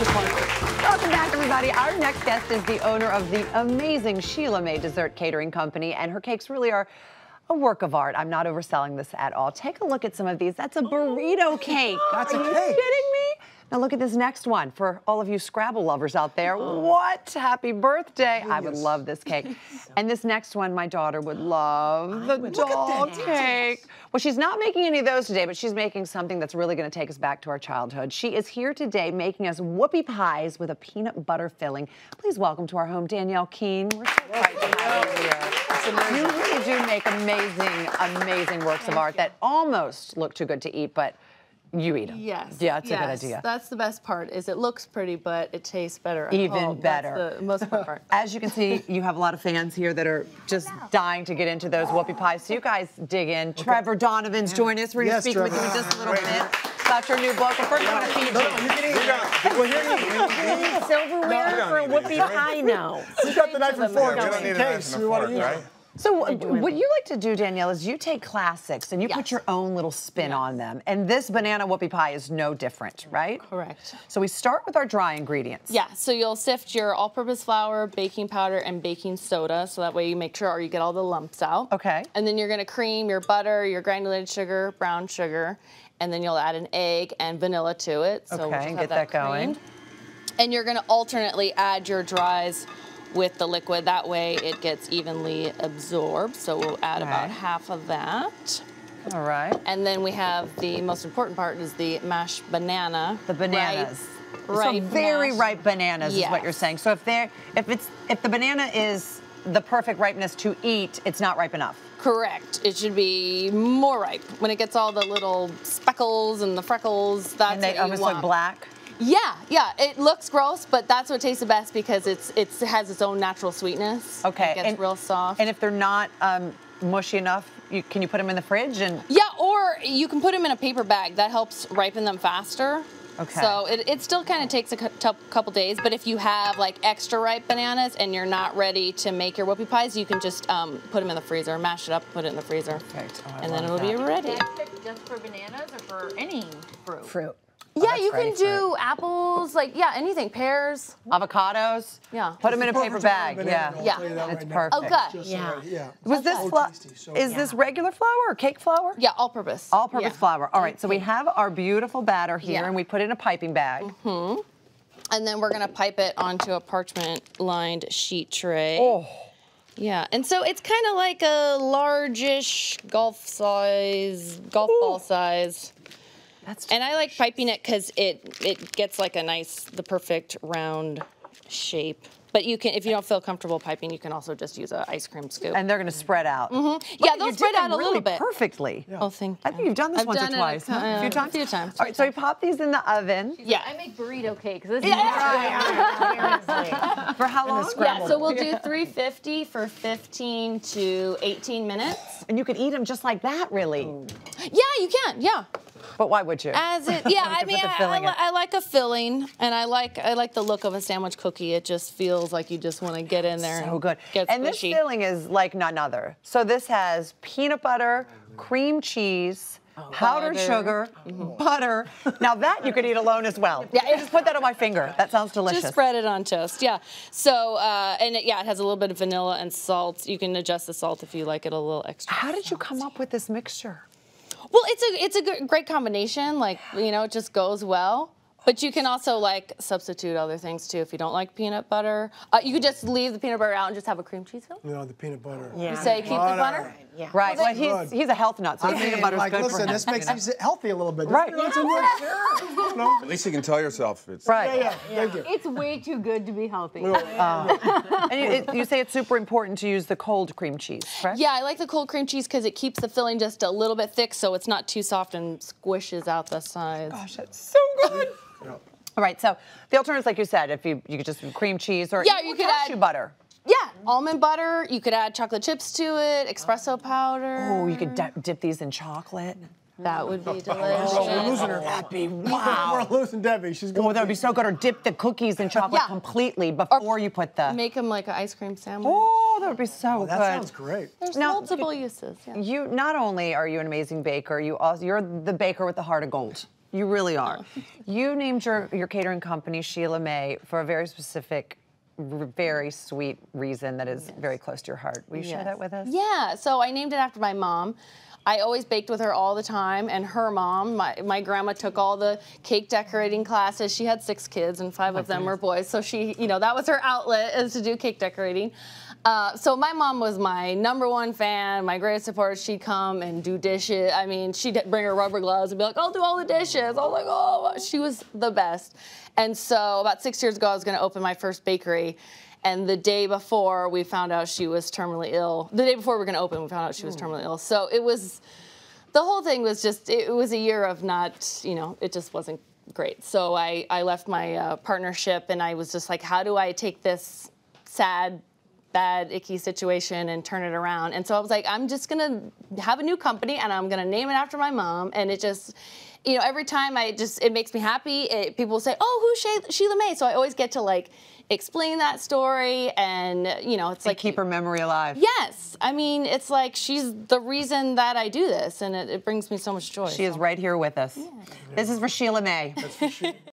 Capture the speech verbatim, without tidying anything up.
Welcome back, everybody. Our next guest is the owner of the amazing Sheila May Dessert Catering Company, and her cakes really are a work of art. I'm not overselling this at all. Take a look at some of these. That's a burrito cake. That's a Are you cake. kidding me? Now look at this next one for all of you Scrabble lovers out there. What? Happy birthday. I would love this cake. And this next one, my daughter would love the doll cake. Well, she's not making any of those today, but she's making something that's really going to take us back to our childhood. She is here today making us whoopie pies with a peanut butter filling. Please welcome to our home, Danielle Keene. We're so excited to have you here. You really do make amazing, amazing works of art that almost look too good to eat, but you eat them. Yes. Yeah, it's yes. a good idea. That's the best part, is it looks pretty, but it tastes better at Even home. better. That's the most important part. As you can see, you have a lot of fans here that are just dying to get into those whoopie pies. So you guys dig in. Okay. Trevor Donovan's joining us. We're going to Yes, speak Trevor. with you in just a little bit about your new book. But first, I'm going to feed you. Well, here you go. Silverware for a whoopie pie? No. We got the knife and fork Yeah, we just don't in need a knife case and a we want to fork, use right? it. So what you like to do, Danielle, is you take classics and you Yes. put your own little spin on them. And this banana whoopie pie is no different, right? Correct. So we start with our dry ingredients. Yeah, so you'll sift your all-purpose flour, baking powder, and baking soda, so that way you make sure you get all the lumps out. Okay. And then you're gonna cream your butter, your granulated sugar, brown sugar, and then you'll add an egg and vanilla to it. So we'll Okay, just and have get that going. creamed. And you're gonna alternately add your dries with the liquid. That way it gets evenly absorbed. So we'll add about Okay. half of that. All right. And then we have the most important part is the mashed banana. The bananas. Ripe, so ripe very mashed- ripe bananas is what Yes. you're saying. So if they're if it's if the banana is the perfect ripeness to eat, it's not ripe enough. Correct. It should be more ripe. When it gets all the little speckles and the freckles, that's And they what you almost want. look black. Yeah, yeah. It looks gross, but that's what tastes the best because it's it's it has its own natural sweetness. Okay. It gets and, real soft. And if they're not um, mushy enough, you, can you put them in the fridge and? Yeah, or you can put them in a paper bag. That helps ripen them faster. Okay. So it, it still kind of takes a cou- couple days, but if you have like extra ripe bananas and you're not ready to make your whoopie pies, you can just um, put them in the freezer, mash it up, put it in the freezer, Perfect. Oh, I and then love it'll be that. ready. Just for bananas or for any fruit? Fruit. Yeah, that's you ready can for do apples, like, yeah, anything, pears. Avocados. Yeah. Put them in a paper bag. Yeah. Yeah. It's perfect. Okay. Just Yeah. so right- yeah. Was this So flour? tasty, so Is good. this regular flour or cake flour? Yeah, all purpose. All-purpose Yeah. flour. All right. So we have our beautiful batter here, Yeah. and we put it in a piping bag. And then we're gonna pipe it onto a parchment-lined sheet tray. Oh. Yeah, and so it's kind of like a largish golf size, golf ball size. That's. And I like piping it because it it gets like a nice, the perfect round shape. But you can, if you don't feel comfortable piping, you can also just use an ice cream scoop. And they're going to spread out. Mm-hmm. Yeah, Look, they'll you spread did out them a little really bit. perfectly. Oh, thank you. I think you've done this I've once done or it twice. a, huh? uh, a few times. A few times. All right, so we pop these in the oven. Yeah. I make burrito cakes. This is For how long? Yeah, so we'll do three fifty for fifteen to eighteen minutes. And you could eat them just like that, really. Yeah, you can. Yeah. But why would you? As it, yeah, I put mean, the I, I, filling li- in. I like a filling, and I like I like the look of a sandwich cookie. It just feels like you just want to get in there. So and good. Get And this squishy. filling is like none other. So this has peanut butter, cream cheese, powdered Butter. sugar, butter. Now that you could eat alone as well. Yeah. I just put that on my finger. That sounds delicious. Just spread it on toast. Yeah. So uh, and it, yeah, it has a little bit of vanilla and salt. You can adjust the salt if you like it a little extra. How did you come up with this mixture? Well, it's a it's a good, great combination. Like, you know, it just goes well. But you can also like substitute other things too if you don't like peanut butter. Uh, you could just leave the peanut butter out and just have a cream cheese filling. You know, the peanut butter. Yeah. You say keep the butter. Yeah. Right. Well, he's, good. he's a health nut, so I peanut mean, butter's like, good listen, for him. this makes you know? you healthy a little bit. Right. You know, it's a good- no? At least you can tell yourself it's Right. Yeah, yeah, thank you. It's way too good to be healthy. And you, it, you say it's super important to use the cold cream cheese, correct? Yeah, I like the cold cream cheese because it keeps the filling just a little bit thick, so it's not too soft and squishes out the sides. Gosh, that's so good. All right, so the alternatives, like you said, if you you could just do cream cheese or Yeah, even you could cashew add- butter. Yeah, almond butter. You could add chocolate chips to it, espresso powder. Oh, you could di- dip these in chocolate. That would be Oh, we're delicious. losing her. That'd be We're wow. losing Debbie. She's going. Oh, that would be so good. Or dip the cookies in chocolate Yeah. completely before you put the. Make them like an ice cream sandwich. Oh, that would be so Oh, that good. sounds great. There's Now- multiple uses. Yeah. You not only are you an amazing baker, you also you're the baker with the heart of gold. You really are. You named your, your catering company Sheila May for a very specific, r- very sweet reason that is very close to your heart. Will you share Yes. that with us? Yeah, so I named it after my mom. I always baked with her all the time, and her mom, my, my grandma took all the cake decorating classes. She had six kids, and five of them were boys, so she, you know, that was her outlet, is to do cake decorating. Uh, so my mom was my number one fan, my greatest supporter. She'd come and do dishes. I mean, she'd bring her rubber gloves and be like, I'll do all the dishes. I was like, oh, she was the best. And so about six years ago, I was going to open my first bakery. And the day before, we found out she was terminally ill. The day before we were going to open, we found out she was terminally ill. So it was, the whole thing was just, it was a year of not, you know, it just wasn't great. So I, I left my uh, partnership, and I was just like, how do I take this sad, bad, icky situation and turn it around? And so I was like, I'm just gonna have a new company, and I'm gonna name it after my mom. And it just, you know, every time I just, it makes me happy. It, people say, oh, who's She- Sheila May? So I always get to like explain that story, and you know, it's And like keep her memory alive. yes. I mean, it's like she's the reason that I do this, and it, it brings me so much joy. She is right here with us. This is for Sheila May.